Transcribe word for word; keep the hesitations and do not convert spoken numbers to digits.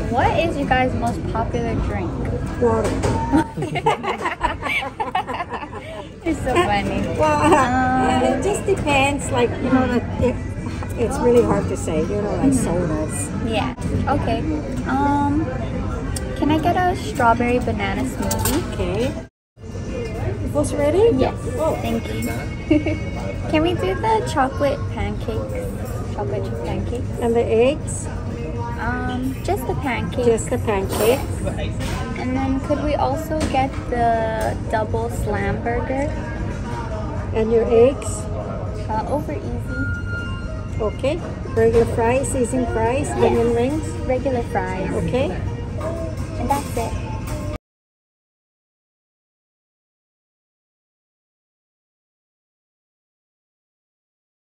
What is you guys' most popular drink? Water. It's so funny. Well, Um, it just depends. Like, you know, that it, it's really hard to say. You know, like sodas. Yeah. Okay. Um, can I get a strawberry banana smoothie? Okay. Was ready? Yes. Oh. Thank you. Can we do the chocolate pancakes? Chocolate chip pancakes? And the eggs? Um, just the pancakes. Just the pancakes. And then could we also get the double slam burger? And your eggs? Uh, over easy. Okay. Regular fries, seasoned fries, Yeah. onion rings. Regular fries. Okay. And that's it.